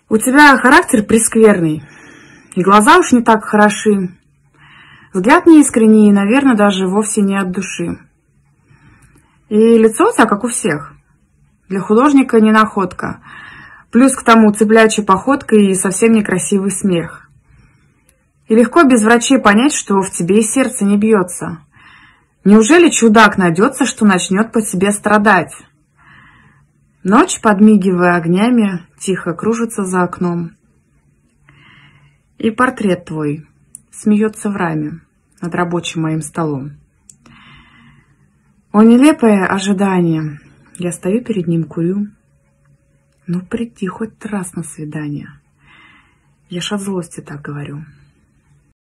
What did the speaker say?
У тебя характер прескверный, и глаза уж не так хороши. Взгляд неискренний и, наверное, даже вовсе не от души. И лицо у тебя, как у всех. Для художника не находка. Плюс к тому цыплячья походка и совсем некрасивый смех. И легко без врачей понять, что в тебе и сердце не бьется. Неужели чудак найдется, что начнет по тебе страдать? Ночь, подмигивая огнями, тихо кружится за окном. И портрет твой смеется в раме над рабочим моим столом. О, нелепое ожидание! Я стою перед ним, курю. Ну, приди хоть раз на свидание. Я ж от злости так говорю.